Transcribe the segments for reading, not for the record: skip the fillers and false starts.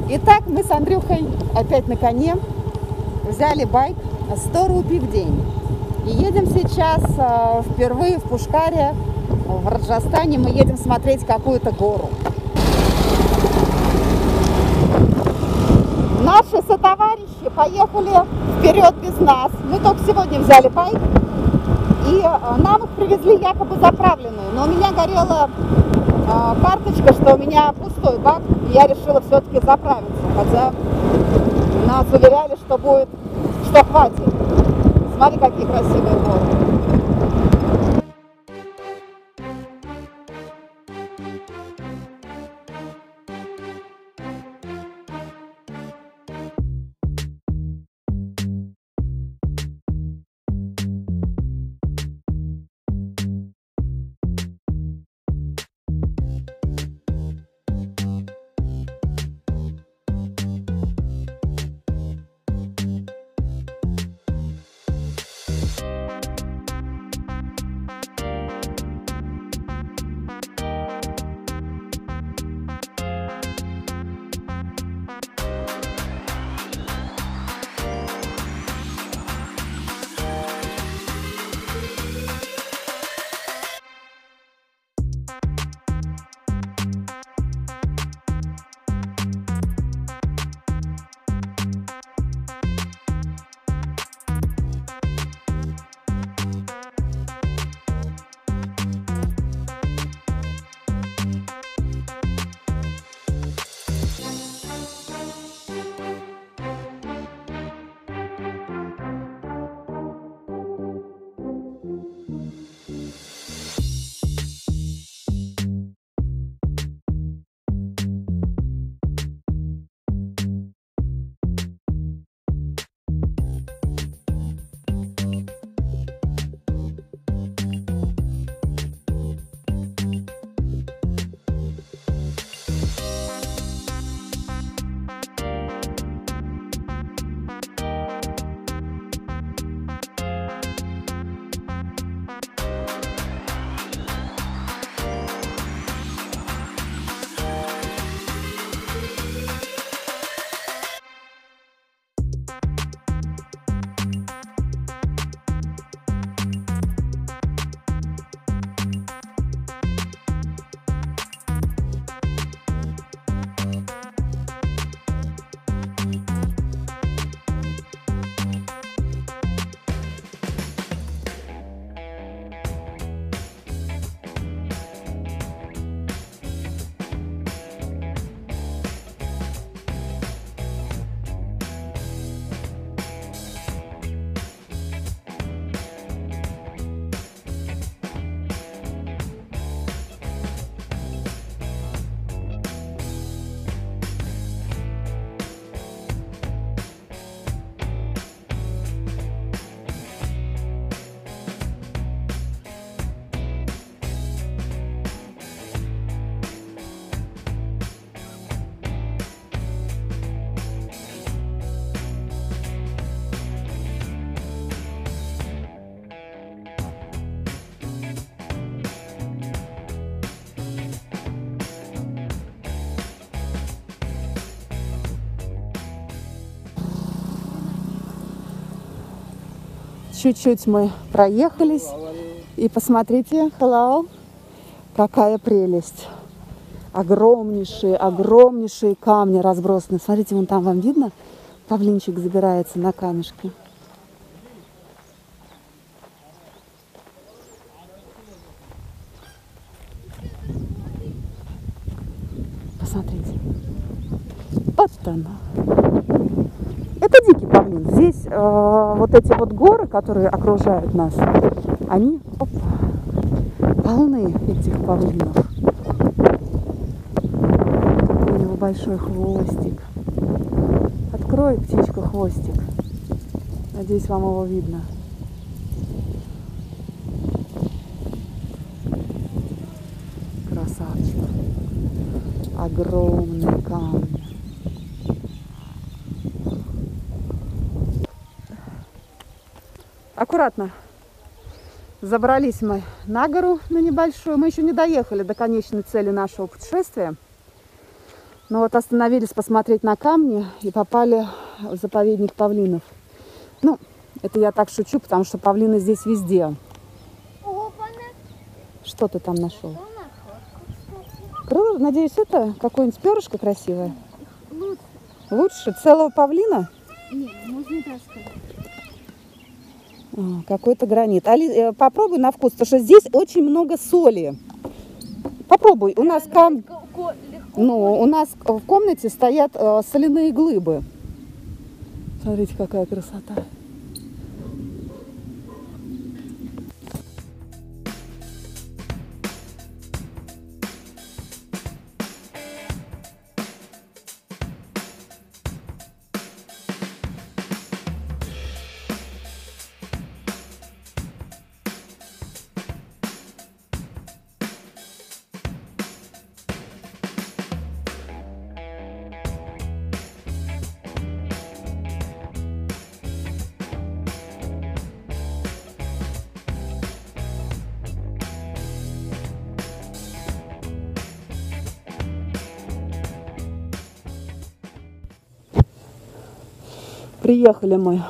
Итак, мы с Андрюхой опять на коне. Взяли байк 100 рупий в день. И едем сейчас впервые в Пушкаре, в Раджастане. Мы едем смотреть какую-то гору. Наши сотоварищи поехали вперед без нас. Мы только сегодня взяли байк. И нам их привезли якобы заправленную. Но у меня горела карточка, что у меня пустой бак. И я решила все-таки заправиться. Хотя нас уверяли, что будет, что хватит. Смотри, какие красивые горы. Чуть-чуть мы проехались. И посмотрите, hello, какая прелесть. Огромнейшие, огромнейшие камни разбросаны. Смотрите, вон там вам видно? Павлинчик забирается на камешки. Посмотрите. Вот она. Это дикий павлин. Здесь вот эти вот горы, которые окружают нас, они полны этих павлинов. Какой у него большой хвостик. Открой, птичка, хвостик. Надеюсь, вам его видно. Красавчик. Огромные камни. Аккуратно. Забрались мы на гору, на небольшую. Мы еще не доехали до конечной цели нашего путешествия. Ну вот остановились посмотреть на камни и попали в заповедник павлинов. Ну, это я так шучу, потому что павлины здесь везде. Что ты там нашел? Надеюсь, это какое-нибудь перышко красивое? Лучше? Целого павлина? Нет, можно так сказать. Какой-то гранит. Попробуй на вкус, потому что здесь очень много соли. Попробуй. У нас у нас в комнате стоят соляные глыбы. Смотрите, какая красота. Приехали мы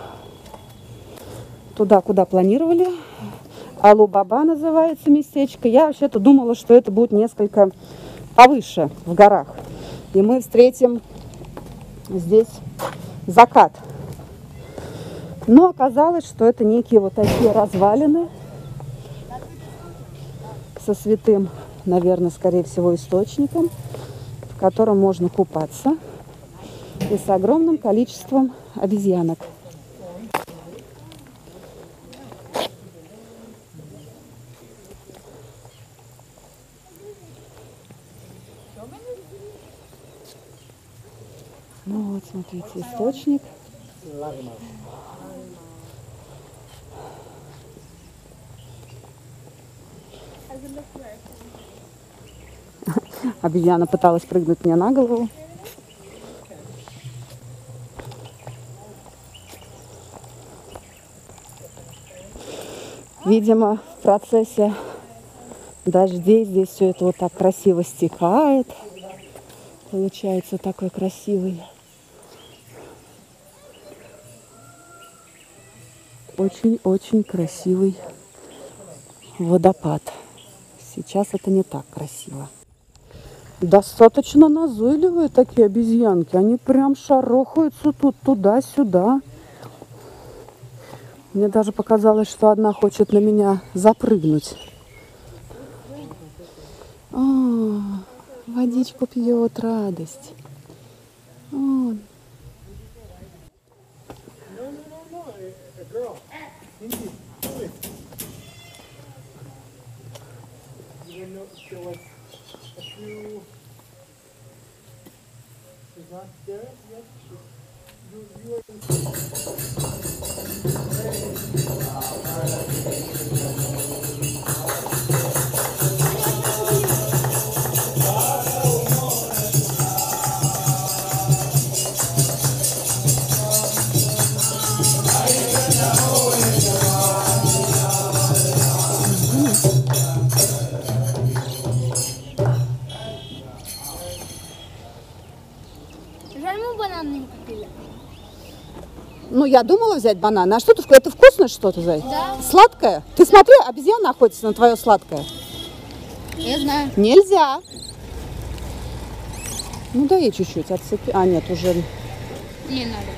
туда, куда планировали. Алу-Баба называется местечко. Я вообще-то думала, что это будет несколько повыше в горах. И мы встретим здесь закат. Но оказалось, что это некие вот такие развалины со святым, наверное, скорее всего, источником, в котором можно купаться. И с огромным количеством обезьянок. Ну вот, смотрите, источник. Обезьяна пыталась прыгнуть мне на голову. Видимо, в процессе дождей здесь все это вот так красиво стекает. Получается такой красивый. Очень-очень красивый водопад. Сейчас это не так красиво. Достаточно назойливые такие обезьянки. Они прям шарохаются тут туда-сюда. Мне даже показалось, что одна хочет на меня запрыгнуть. Водичку пьет, радость. Жаль, мы банан не купили. Ну, я думала взять банан. А что ты? Это вкусное что-то, Зай? Да. Сладкое? Ты смотри, обезьяна охотится на твое сладкое. Я знаю. Нельзя. Ну, дай ей чуть-чуть отцепи. А, нет, уже... Не надо.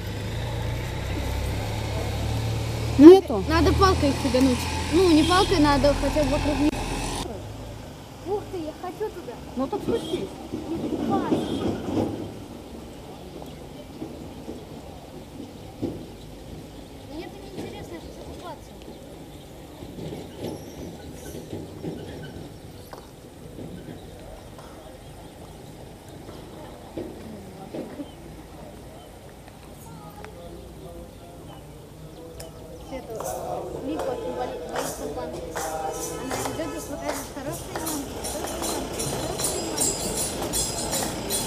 Нету? Надо палкой фигануть. Ну, не палкой, надо хотя бы вокруг них. Ух ты, я хочу туда. Ну, так спустись. Мне это неинтересно, я хочу купаться. Вика очень боится банки. Она идет и смотрит хорошие мамки, хорошие мамки, хорошие мамки.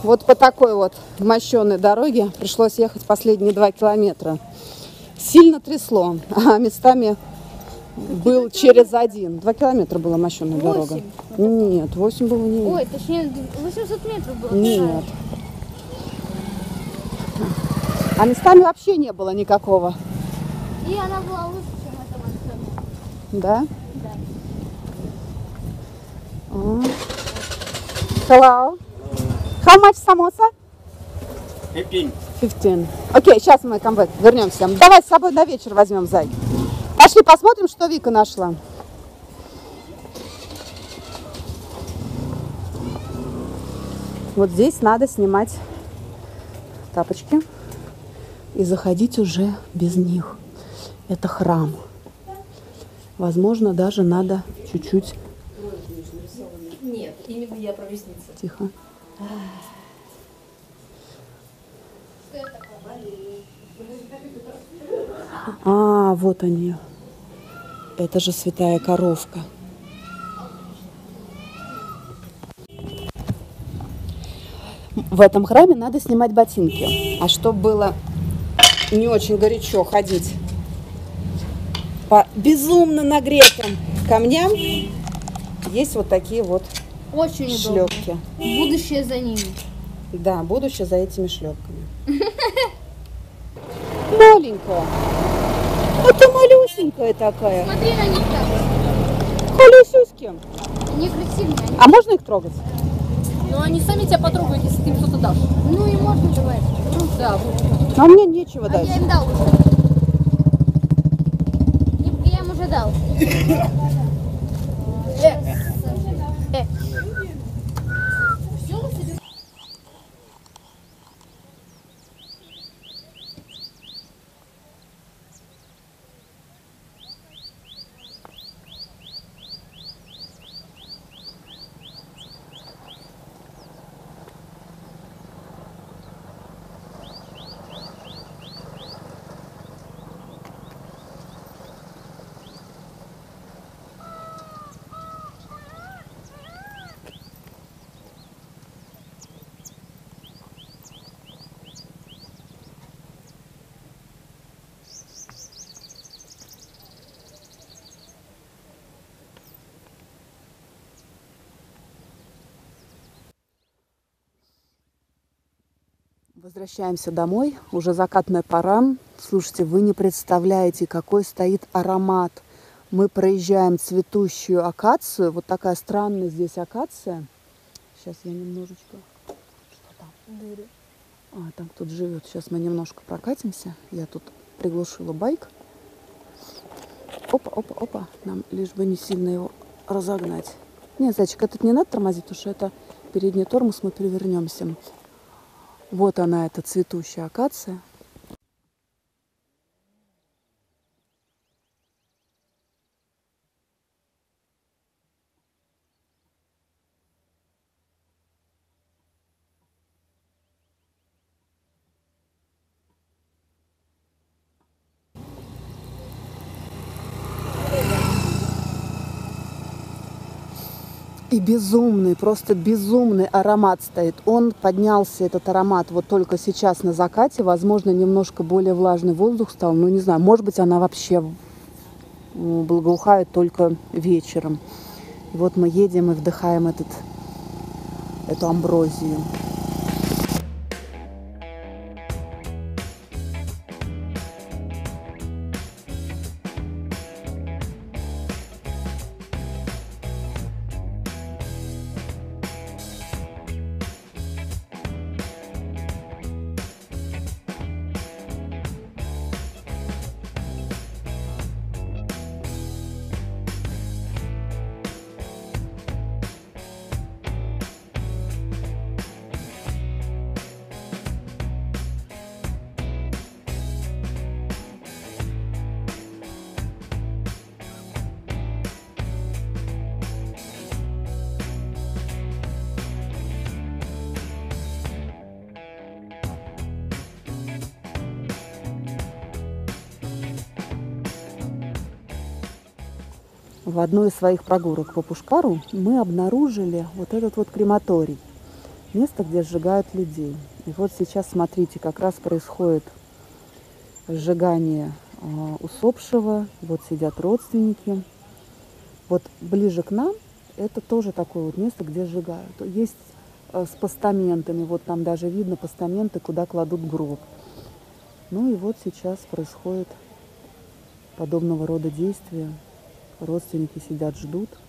Вот по такой вот мощеной дороге пришлось ехать последние 2 километра. Сильно трясло, а местами был через 1. 2 километра была мощеная дорога. Нет, 8 было не. Ой, точнее 800 метров было. Нет. А местами вообще не было никакого. И она была лучше, чем эта машина. Да? Да. Hello. How much samosa? 15. 15. Окей, сейчас мы вернемся. Давай с собой на вечер возьмем, зай. Пошли посмотрим, что Вика нашла. Вот здесь надо снимать тапочки и заходить уже без них. Это храм. Возможно, даже надо чуть-чуть... Нет, именно я про ресницы. Тихо. А, вот они. Это же святая коровка. В этом храме надо снимать ботинки. А чтобы было не очень горячо ходить по безумно нагретым камням, есть вот такие вот Очень удобно. шлепки. Будущее за ними. Да, будущее за этими шлепками. Маленькая. Это малюсенькая такая. Смотри на них так. Колесюськи. Они красивые. Они... А можно их трогать? Но они сами тебя потрогают, если ты им что-то дашь. Ну и можно давать. Да, вот. А мне нечего А дать. я им дал уже. Я им уже дал. Возвращаемся домой. Уже закатная пора. Слушайте, вы не представляете, какой стоит аромат. Мы проезжаем цветущую акацию. Вот такая странная здесь акация. Сейчас я немножечко... Что там? Дыры. А, там кто-то живет. Сейчас мы немножко прокатимся. Я тут приглушила байк. Опа, опа, опа. Нам лишь бы не сильно его разогнать. Нет, зайчик, этот не надо тормозить, потому что это передний тормоз, мы перевернемся. Вот она, эта цветущая акация. И безумный, просто безумный аромат стоит. Он поднялся, этот аромат, вот только сейчас на закате. Возможно, немножко более влажный воздух стал. Ну, не знаю, может быть, она вообще благоухает только вечером. И вот мы едем и вдыхаем эту амброзию. В одной из своих прогулок по Пушкару мы обнаружили вот этот вот крематорий. место, где сжигают людей. И вот сейчас, смотрите, как раз происходит сжигание усопшего. Вот сидят родственники. Вот ближе к нам это тоже такое вот место, где сжигают. Есть с постаментами, вот там даже видно постаменты, куда кладут гроб. Ну и вот сейчас происходит подобного рода действия. Родственники сидят, ждут.